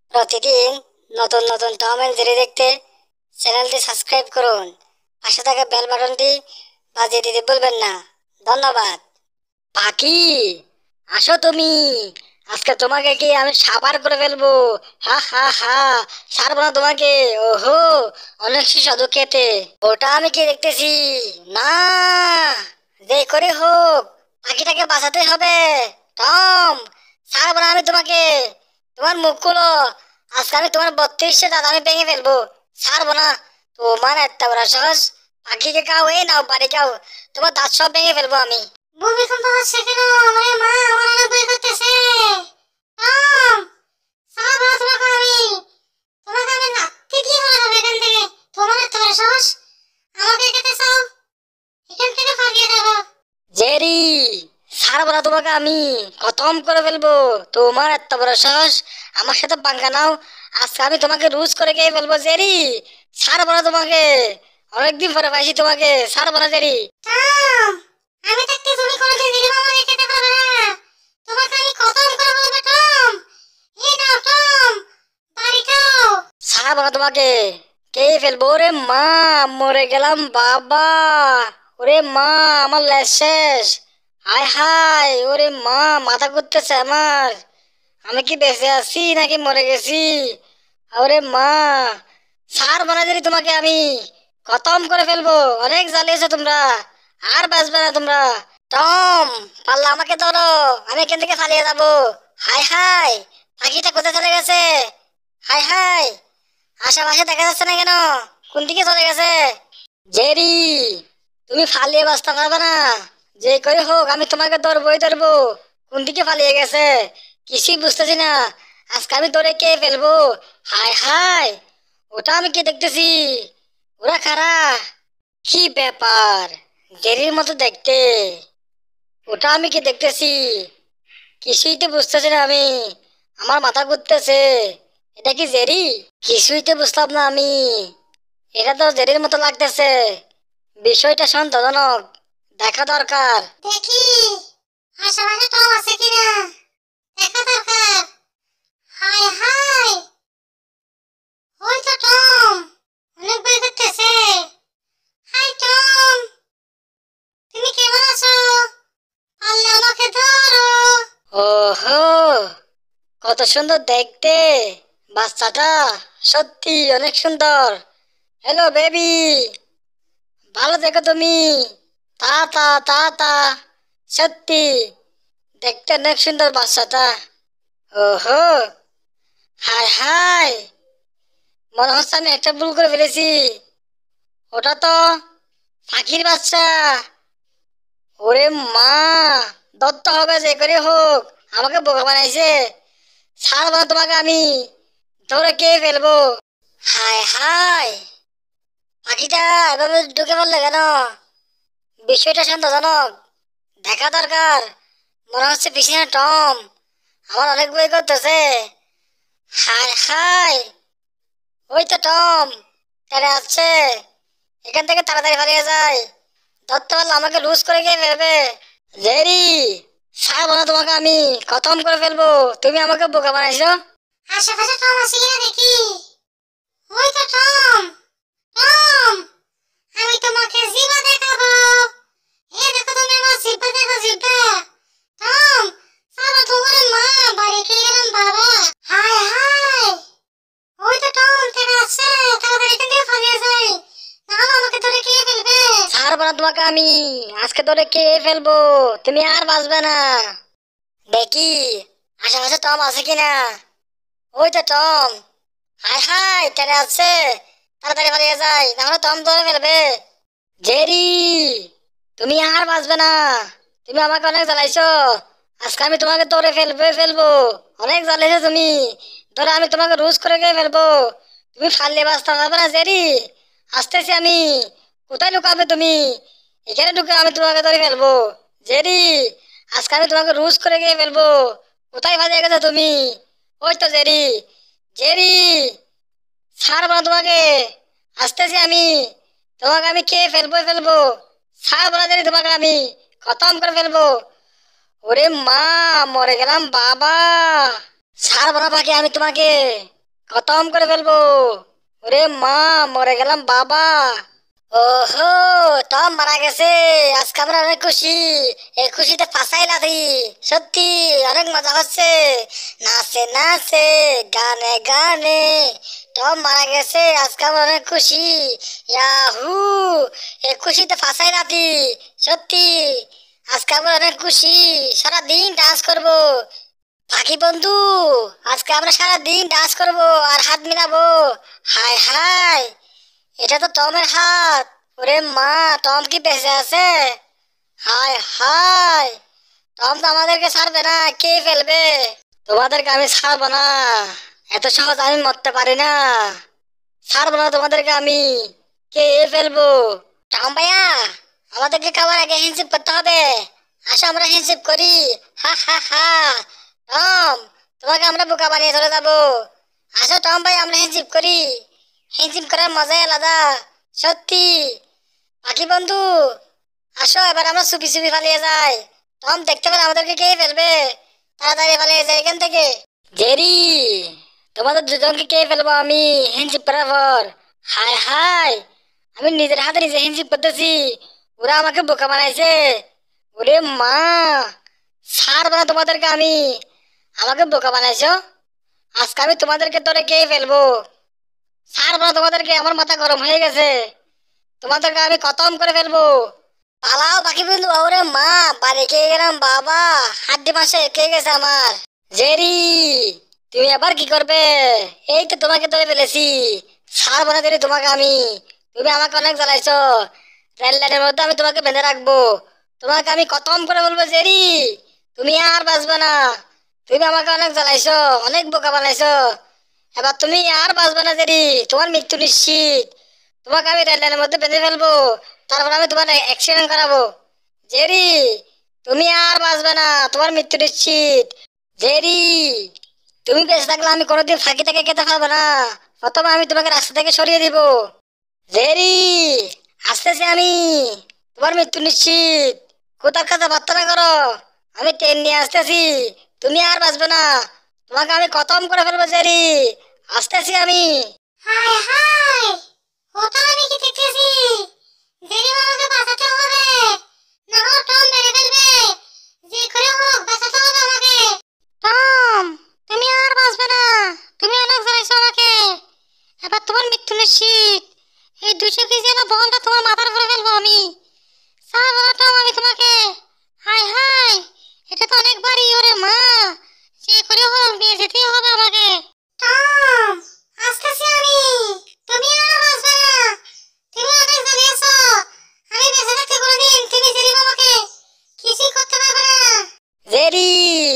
প্রতিদিন নতুন নতুন টম এন্ড জেরি দেখতে চ্যানেলটি সাবস্ক্রাইব করুন। পাশে থাকা বেল বাটনটি বাজিয়ে দিতে ভুলবেন না। ধন্যবাদ। পাখি, আসো তুমি। আজকে তোমাকে কি আমি সাবার করে ফেলবো। হা হা হা। ছাড়বো না তোমাকে। ওহো, অনেক সুস্বাদু খেতে। ওটা আমি কি দেখতেছি? না, যে করে হোক পাখিটাকে বাঁচাতে হবে। টম, ছাড়বো না আমি তোমাকে। তোমার মুখ খুলো। আজকে আমি তোমার 32 দাঁত আমি ভেঙে ফেলবো। ছাড়বো না। তোমার এত বড় সাহস! পাখিকে খাও, এই নাও বাড়ি খাও। তোমার দাঁত সব ভেঙে ফেলবো আমি। ভূমিকম্প হচ্ছে কেন? ওরে মা, আমার অনেক ভয় করতেছে। টম, সারা তোমাকে আমি লাথি দিয়ে ফেলে দেবো এখান থেকে। তোমার এত বড় সাহস! আমাকে খেতে চাও? এখান থেকে পালিয়ে যাবো। জেরি, ছাড়বো না তোমাকে আমি। খতম করে ফেলবো। তোমার এত বড় সাহস! আমার সাথে পাঙ্গা নাও। আজকে আমি তোমাকে রুজ করে খেয়ে ফেলবো জেরি। ছাড়বো না তোমাকে। অনেকদিন পরে পাইছি তোমাকে। ছাড়বো না জেরি। টম, আমি থাকতে তুমি কোনোদিন দিদি মামাকে খেতে পারবে না। তোমাকে আমি খতম করে ফেলবো। টম, এই নাও টম, বাড়ি খাও। ছাড়বো না তোমাকে। খেয়ে ফেলবো। ওরে মা, মরে গেলাম বাবা। ওরে মা, আমার লেজ শেষ। হায় হায়, ওরে মা, মাথা ঘুরতেছে আমার। আমি কি বেঁচে আছি নাকি মরে গেছি? ওরে মা, ছাড় বানা দিলি তোমাকে আমি। খতম করে ফেলবো। অনেক জ্বালিয়েছো তোমরা। আর বাঁচবে না তোমরা। টম, পাল্লা আমাকে ধরো। আমি এখান থেকে পালিয়ে যাবো। হায় হায়, পাখিটা কোথায় চলে গেছে? হায় হায়, আশেপাশে দেখা যাচ্ছে না কেন? কোন দিকে চলে গেছে? জেরি, তুমি পালিয়ে বাঁচতে পারবে না। যে করে হোক আমি তোমাকে ধরবোই ধরবো। কোন দিকে পালিয়ে গেছে কিছুই বুঝতেছি না। আজকে আমি ধরে কে ফেলবো। হায় হায়, ওটা আমি কি দেখতেছি? ওরা কারা? কি ব্যাপার? জেরির মতো দেখতে। ওটা আমি কি দেখতেছি? কিছুই তো বুঝতেছি না আমি। আমার মাথা ঘুরতেছে। এটা কি জেরি? কিছুই তো বুঝলাম না আমি। এটা তো জেরির মতো লাগতেছে। বিষয়টা সন্দেহজনক। দেখা দরকার। দেখি আশেপাশে টম আছে কিনা, দেখা দরকার। হাই হাই, ওই তো টম, অনেক ভয় করতেছে। হাই টম, তুমি কেমন আছো? পারলে আমাকে ধরো। ওহো, কত সুন্দর দেখতে বাচ্চাটা। সত্যি অনেক সুন্দর। হ্যালো বেবি, ভালো দেখো তুমি। তা তা তা তা, সত্যি দেখতে অনেক সুন্দর বাচ্চাটা। ওহো, হায় হায়, মনে হচ্ছে আমি একটা ভুল করে ফেলেছি। ওটা তো পাখির বাচ্চা। ওরে মা, দত্ত হবে যে করে হোক। আমাকে বোকা বানাইছে। ছাড়বো না তোমাকে আমি। ধরে কে ফেলবো। হায় হায়, পাখিটা এভাবে ঢুকে পড়লে কেন? বিষয়টা সন্দেহজনক। দেখা দরকার। মনে হচ্ছে পিছনে টম। আমার অনেক বই করতেছে। হায় হায়, ওই তো টম তেরে আসছে। এখান থেকে তাড়াতাড়ি পালিয়ে যায়। ধরতে পারলে আমাকে লুজ করে গিয়ে ফেলবে। জেরি, ছাড়বো না তোমাকে আমি। খতম করে ফেলবো। তুমি আমাকে বোকা বানাইছো। আশেপাশে টম আছে কিনা দেখি। ওই তো টম। টম, আমি তোমাকে জিভা দেখাবো। এই দেখো তুমি আমার জিভা দেখো, জিভা। টম, সারা তোমার মা, বাড়ি খেয়ে গেলাম বাবা। হায় হায়, ওই তো টম তেরে আসছে। তাড়াতাড়ি এখান থেকে পালিয়ে যাই, নাহলে আমাকে ধরে খেয়ে ফেলবে। ছাড়বো না তোমাকে আমি। আজকে ধরে কে ফেলবো। তুমি আর বাঁচবে না। দেখি আশেপাশে টম আছে কিনা। ওই তো টম। হায় হায়, তেরে আসছে। তাড়াতাড়ি পালিয়ে যাই, নাহলে টম ধরে ফেলবে। জেরি, তুমি আর বাঁচবে না। তুমি আমাকে অনেক জ্বালাইছো। আজকে আমি তোমাকে ধরে ফেলবো। অনেক জ্বালিয়েছো তুমি। ধরে আমি তোমাকে রুজ করে গিয়ে ফেলবো। তুমি ফাললে বাঁচতে পারবে না জেরি। আসতেছি আমি। কোথায় লুকাবে তুমি? এখানে ঢুকে আমি তোমাকে ধরে ফেলবো। জেরি, আজকে আমি তোমাকে রুজ করে গিয়ে ফেলবো। কোথায় ভাজিয়ে গেছো তুমি? ওই তো জেরি। জেরি, ছাড়বো না তোমাকে। আসতেছি আমি। তোমাকে আমি খেয়ে ফেলবো। ছাড়বো না জেরি, তোমাকে আমি খতম করে ফেলবো। ওরে মা, মরে গেলাম বাবা। ছাড়বো না পাখি আমি তোমাকে। খতম করে ফেলবো। ওরে মা, মরে গেলাম বাবা। ওহো, টম মারা গেছে। আজকে আমরা অনেক খুশি। এই খুশিতে ফাঁসাই লাথি। সত্যি অনেক মজা হচ্ছে। নাচে নাচে, গানে গানে টম মারা গেছে। আজকে আমরা অনেক খুশি। ইয়াহু, এই খুশিতে ফাঁসাই লাথি। সত্যি আজকে আমরা অনেক খুশি। সারাদিন ডান্স করবো। পাখি বন্ধু, আজকে আমরা সারাদিন ডান্স করবো আর হাত মিলাবো। হাই হাই, এটা তো টমের হাত। ওরে মা, টম কি বেঁচে আছে? হায় হায়, টম তো আমাদেরকে ছাড়বে না, কে ফেলবে? তোমাদেরকে আমি ছাড়বো না। এত সহজ আমি মরতে পারি না। ছাড়বো না তোমাদেরকে আমি। কে ফেলবো? টম ভাইয়া, আমাদেরকে খাবার আগে হ্যান্ডশেক করতে হবে। আসো আমরা হ্যান্ডশেক করি। হা হা হা। টম, তোমাকে আমরা বোকা বানিয়ে চলে যাবো। আসো টম ভাই, আমরা হ্যান্ডশেক করি। হ্যান্ডশেক করার মজাই আলাদা। সত্যি। পাখি বন্ধু, আসো এবার আমরা চুপি চুপি পালিয়ে যাই। টম দেখতে পেলে আমাদেরকে কে ফেলবে। তাড়াতাড়ি পালিয়ে যাই এখান থেকে। জেরি, তোমাদের দুজনকে কে ফেলবো আমি হ্যান্ডশেক করার পর। হায় হায়, আমি নিজের হাতে নিজে হ্যান্ডশেক করতেছি। ওরা আমাকে বোকা বানাইছে। ওরে মা, ছাড়বো না তোমাদেরকে আমি। আমাকে বোকা বানাইছো। আজকে আমি তোমাদেরকে ধরে কে ফেলবো। ছাড়বো না তোমাদেরকে। আমার মাথা গরম হয়ে গেছে। তোমাদেরকে আমি খতম করে ফেলবো। পালাও পাখি বন্ধু। ওরে মা, বাড়ি কে গেলাম বাবা। হাড্ডি মাসে কে গেছে আমার। জেরি, তুমি আবার কি করবে? এই তো তোমাকে ধরে ফেলেছি। ছাড়বো না জেরি তোমাকে আমি। তুমি আমাকে অনেক জ্বালাইছো। রেল লাইনের মধ্যে আমি তোমাকে বেঁধে রাখবো। তোমাকে আমি খতম করে বলবো জেরি। তুমি আর বাঁচবে না। তুমি আমাকে অনেক জ্বালাইছো, অনেক বোকা বানাইছো। এবার তুমি আর বাঁচবে না জেরি। তোমার মৃত্যু নিশ্চিত। তোমাকে আমি রেল লাইনের মধ্যে বেঁধে ফেলবো। তারপর আমি তোমার অ্যাক্সিডেন্ট করাবো। জেরি, তুমি আর বাঁচবে না। তোমার মৃত্যু নিশ্চিত। জেরি, তুমি বেঁচে থাকলে আমি কোনোদিন ফাঁকি থেকে খেতে পারবো না। প্রথমে আমি তোমাকে রাস্তা থেকে সরিয়ে দিব। জেরি, আসতেছি আমি। তোমার মৃত্যু নিশ্চিত। কোথার কাছে প্রার্থনা করো। আমি ট্রেন নিয়ে আসতেছি। তুমি আর বাঁচবে না। তোমাকে আমি খতম করে ফেলবো জেরি। আসতেছি আমি। হায় হায়, ওটা আমি কি দেখতেছি? জেরি মামাকে বাঁচাতে হবে, না হলে টম মেরে ফেলবে। যে করে হোক বাঁচাতে হবে আমাকে। টম, তুমি আর বাঁচবে না। তুমি অনেক জ্বালাইছো আমাকে। এবার তোমার মৃত্যু নিশ্চিত। এই 200 কেজি বলটা তোমার মাথার উপরে ফেলবো আমি। ছাড়বো না টম আমি তোমাকে। হায় হায়, এটা তো অনেক বাড়ি। ওরে মা, যে করে হোক নিয়ে যেতেই হবে আমাকে। টম, আসতেছি আমি। তুমি আর বাঁচবে না। তুমি অনেক জ্বালিয়েছো। আমি বেঁচে থাকতে কোনোদিন তুমি জেরি মামাকে কিছুই করতে পারবে না। জেরি,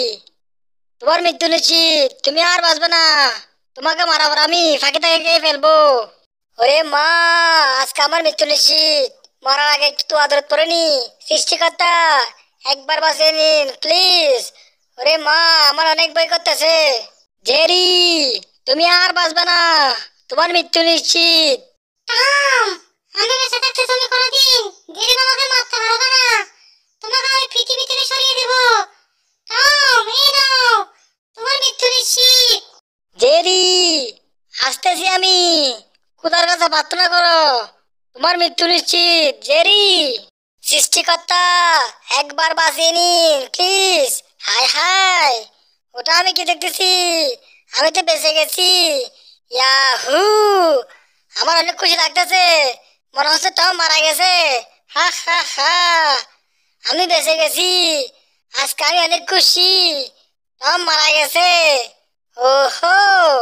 তোমার মৃত্যু নিশ্চিত। তুমি আর বাঁচবে না। তোমাকে মারাবার আমি ফাঁকি থেকে খেয়ে ফেলবো। ওরে মা, আজকে আমার মৃত্যু নিশ্চিত। মরার আগে একটু আদর করে নি। সৃষ্টিকর্তা, একবার বাঁচিয়ে নিন প্লিজ। ওরে মা, আমার অনেক ভয় করতেছে। জেরি, তুমি আর বাঁচবে না। তোমার মৃত্যু নিশ্চিত। টম, আমি বেঁচে থাকতে তুমি কোনোদিন জেরি মামাকে মারতে পারবে না। তোমাকে আমি পৃথিবী থেকে সরিয়ে দেব। টম, এই নাও, তোমার মৃত্যু নিশ্চিত। জেরি, আসতেছি আমি। খোদার কাছে প্রার্থনা করো। তোমার মৃত্যু নিশ্চিত জেরি। সৃষ্টিকর্তা, একবার বাঁচিয়ে নিন প্লিজ। হায় হায়, ওটা আমি কি দেখতেছি? আমি তো বেঁচে গেছি। ইয়াহু, আমার অনেক খুশি লাগতেছে। মনে হচ্ছে টম মারা গেছে। হা হা হা, আমি বেঁচে গেছি। আজকে আমি অনেক খুশি। টম মারা গেছে। ওহো,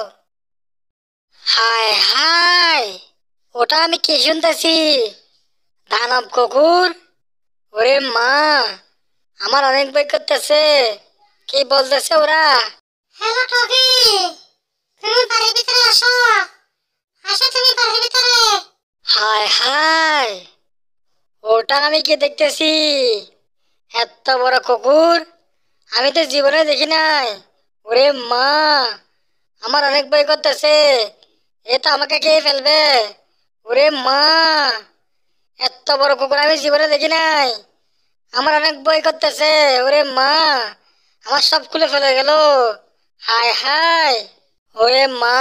হায় হায়, ওটা আমি কি শুনতেছি? দানব কুকুর। ওরে মা, আমার অনেক ভয় করতেছে। কি বলতেছে ওরা? হ্যালো টগি, তুমি বাড়ির ভিতরে আসো। আসো তুমি বাড়ির ভিতরে। হায় হায়, ওটা আমি কি দেখতেছি? এত বড় কুকুর আমি তো জীবনে দেখি নাই। ওরে মা, আমার অনেক ভয় করতেছে। এ তো আমাকে খেয়ে ফেলবে। ওরে মা, এত বড় কুকুর আমি জীবনে দেখি নাই। আমার অনেক ভয় করতেছে। ওরে মা, আমার সব খুলে ফেলে গেল। হায় হায়, ওরে মা,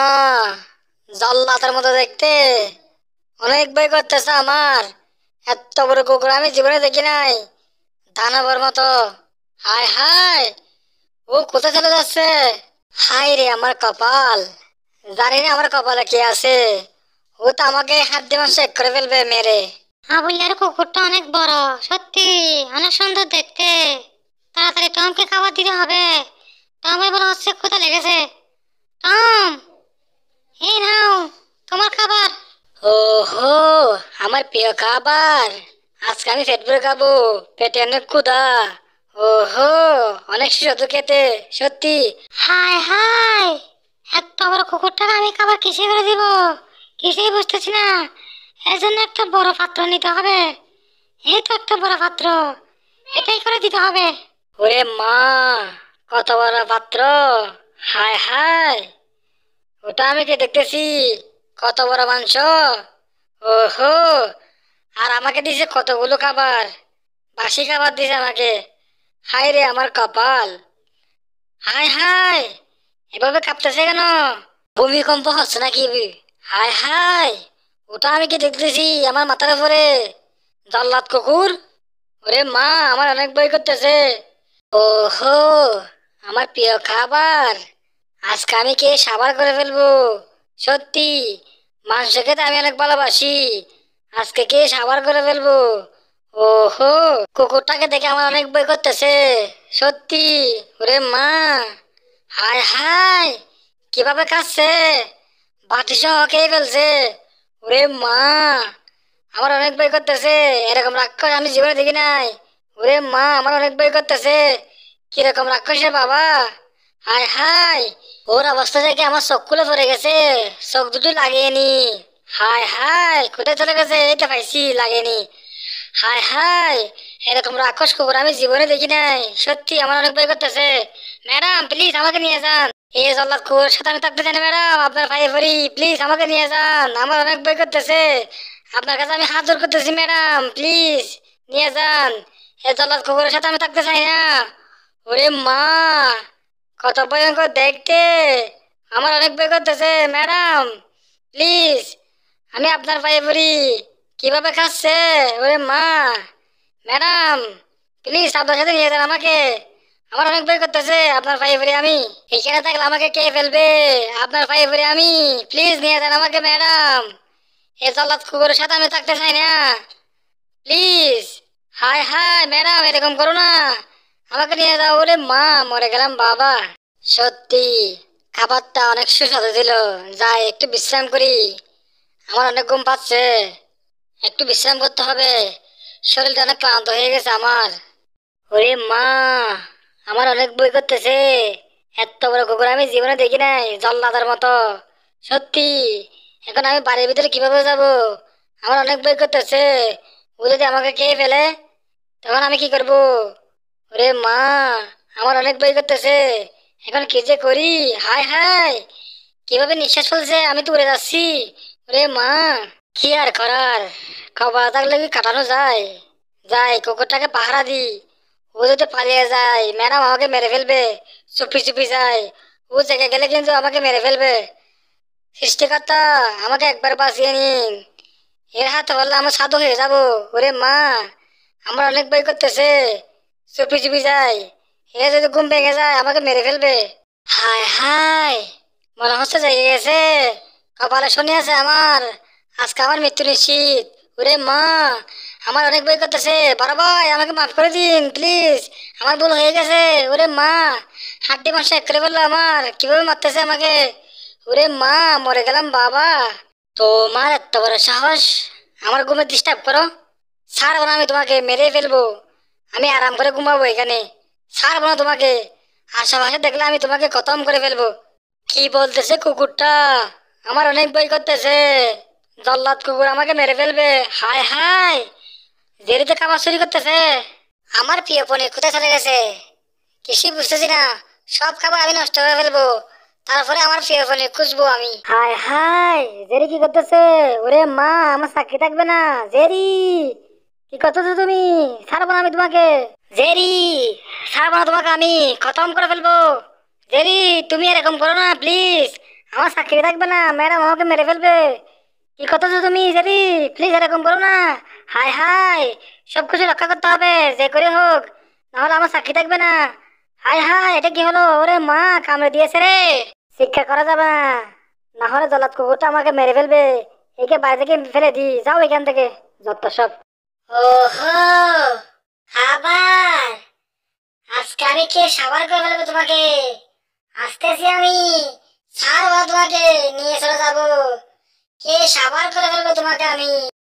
জল্লাদের মতো দেখতে, অনেক ভয় করতেছে আমার। এত বড় কুকুর আমি জীবনে দেখি নাই, দানবের মতো। হায় হায়, ও কোথায় চলে যাচ্ছে? হায় রে আমার কপাল, জানি না আমার কপালে কি আছে। ও তো আমাকে হাত দিয়ে শেক করে ফেলবে মেরে। আবুলিয়ার কুকুরটা অনেক বড়, সত্যি অনেক সুন্দর দেখতে। তাড়াতাড়ি টমকে খাবার দিতে হবে। টমের মনে হচ্ছে ক্ষুধা লেগেছে। টম, এই নাও তোমার খাবার। ওহো, আমার প্রিয় খাবার। আজকে আমি পেট ভরে খাবো, পেটে অনেক ক্ষুধা। ওহো, অনেক সুস্বাদু খেতে, সত্যি। হায় হায়, এত বড় কুকুরটাকে আমি খাবার কিসে করে দিব? কিছুই বুঝতেছি না। এর জন্য একটা বড় পাত্র নিতে হবে। এই তো একটা বড় পাত্র, এটাই করে দিতে হবে। ওরে মা, কত বড় পাত্র! হায় হায়, ওটা আমি কি দেখতেছি? কত বড় মাংস! ওহো, আর আমাকে দিছে কতগুলো খাবার, বাসি খাবার দিছে আমাকে। হায় রে আমার কপাল! হায় হায়, এভাবে কাঁপতেছে কেন? ভূমিকম্প হচ্ছে নাকি? হায় হায়, ওটা আমি কি দেখতেছি আমার মাথার উপরে? জল্লাদ কুকুর! ওরে মা, আমার অনেক ভয় করতেছে। ওহো, আমার প্রিয় খাবার! আজকে আমি কে সাবার করে ফেলবো, সত্যি। মাংস খেতে আমি অনেক ভালোবাসি, আজকে কে সাবার করে ফেলবো। ওহো, কুকুরটাকে দেখে আমার অনেক ভয় করতেছে, সত্যি। ওরে মা, হায় হায়, কিভাবে কাচ্ছে! বাটি সহ খেয়ে ফেলছে। ওরে মা, আমার অনেক ভয় করতেছে। এরকম রাক্ষস আমি জীবনে দেখি নাই। ওরে মা, আমার অনেক ভয় করতেছে। কিরকম রাক্ষসের বাবা! হায় হায়, ওর অবস্থা দেখে আমার চোখ খুলে পড়ে গেছে, চোখ দুটো লাগেনি। হায় হায়, কোথায় চলে গেছে? এইটা পাইছি, লাগেনি। হায় হায়, এরকম রাক্ষস কুকুর আমি জীবনে দেখি নাই, সত্যি আমার অনেক ভয় করতেছে। ম্যাডাম প্লিজ আমাকে নিয়ে যান, এই জল্লাদ কুকুরের সাথে আমি থাকতে চাই না ম্যাডাম, আপনার পায়ে পড়ি, প্লিজ আমাকে নিয়ে যান, আমার অনেক ভয় করতেছে। আপনার কাছে আমি হাত জোর করতেছি ম্যাডাম, প্লিজ নিয়ে যান, এই জল্লাদ কুকুরের সাথে আমি থাকতে চাই না। ওরে মা, কত ভয়ঙ্কর দেখতে! আমার অনেক ভয় করতেছে ম্যাডাম, প্লিজ আমি আপনার পায়ে পড়ি। কিভাবে খাচ্ছে! ওরে মা, ম্যাডাম প্লিজ আপনার সাথে নিয়ে যান আমাকে, আমার অনেক ভয় করতেছে। আপনার পায়ে পড়ি আমি, এখানে থাকলে আমাকে কে ফেলবে। আপনার পায়ে পড়ি আমি, প্লিজ নিয়ে যান আমাকে ম্যাডাম, এই জল্লাদ কুকুরের সাথে আমি থাকতে চাই না, প্লিজ। হায় হায় ম্যাডাম, এরকম করো না, আমাকে নিয়ে যাও। ওরে মা, মরে গেলাম বাবা। সত্যি খাবারটা অনেক সুস্বাদু ছিল। যাই একটু বিশ্রাম করি, আমার অনেক ঘুম পাচ্ছে, একটু বিশ্রাম করতে হবে, শরীরটা অনেক ক্লান্ত হয়ে গেছে আমার। ওরে মা, আমার অনেক বই করতেছে। এত বড় কুকুর আমি জীবনে দেখি নাই, জল্লাদের মতো, সত্যি। এখন আমি বাড়ির ভিতরে কিভাবে যাব? আমার অনেক বই করতেছে। ও যদি আমাকে খেয়ে ফেলে, তখন আমি কি করব? ওরে মা, আমার অনেক ভয় করতেছে, এখন কি যে করি? হায় হায়, কিভাবে নিঃশ্বাস ফেলছে, আমি তো উড়ে যাচ্ছি। ওরে মা, কি আর করার, কপাল থাকলে কি কাটানো যায়? যাই কুকুরটাকে পাহারা দি, ও যদি পালিয়ে যায় ম্যাডাম আমাকে মেরে ফেলবে। চুপি চুপি যায়, ও জেগে গেলে কিন্তু আমাকে মেরে ফেলবে। সৃষ্টিকর্তা, আমাকে একবার বাঁচিয়ে নিন, এর হাতে বললে আমি সাধু হয়ে যাব। ওরে মা, আমার অনেক ভয় করতেছে। চুপি চুপি যাই, এ যদি ঘুম ভেঙে যায় আমাকে মেরে ফেলবে। হায় হায়, মনে হচ্ছে জেগে গেছে, কপালে শনি আছে আমার, আজকে আমার মৃত্যু নিশ্চিত। ওরে মা, আমার অনেক ভয় করতেছে। বড় ভাই আমাকে মাফ করে দিন প্লিজ, আমার ভুল হয়ে গেছে। ওরে মা, হাড্ডি মাংস এক করে ফেললো আমার, কিভাবে মারতেছে আমাকে। ওরে মা, মরে গেলাম বাবা। তোমার এত বড় সাহস আমার ঘুমে ডিস্টার্ব করো? ছাড়বো না, আমি তোমাকে মেরে ফেলবো। আমি আরাম করে ঘুমাবো এখানে, ছাড়বো না তোমাকে। আশেপাশে দেখলে আমি তোমাকে খতম করে ফেলবো। কি বলতেছে কুকুরটা? আমার অনেক ভয় করতেছে, জল্লাদ কুকুর আমাকে মেরে ফেলবে। হায় হায়, দেরিতে খাবার চুরি করতেছে। আমার প্রিয় পনির কোথায় চলে গেছে কিছুই বুঝতেছি না, সব খাবার আমি নষ্ট করে ফেলবো, তারপরে আমার প্রিয় পনির খুঁজবো আমি। হায় হায়, জেরি কি করতেছে? ওরে মা, আমার চাকরি থাকবে না। জেরি, কি করতেছো তুমি? ছাড়বো না আমি তোমাকে। জেরি, ছাড়বো না তোমাকে, আমি খতম করে ফেলবো। জেরি, তুমি এরকম করো না প্লিজ, আমার চাকরি থাকবে না, ম্যাডাম আমাকে মেরে ফেলবে। কি করতেছো তুমি জেরি? প্লিজ এরকম করো না। হাই হাই, সবকিছু রক্ষা করতে হবে যে করে হোক, নাহলে আমার চাকরি থাকবে না। হাই হাই, এটা কি হলো? ওরে মা, কামড়ে দিয়েছে রে। শিক্ষা করা যাবে না, না হলে জলাদ কুকুরটা আমাকে মেরে ফেলবে। একে বাইরে থেকে ফেলে দি, যাও এখান থেকে, যত সব। ওহো, খাবার। আজকে আমি কে সাবার করে ফেলবো তোমাকে। আসতেছি আমি, ছাড়বো তোমাকে, নিয়ে চলে যাবো। কে সাবার করে ফেলবো তোমাকে আমি।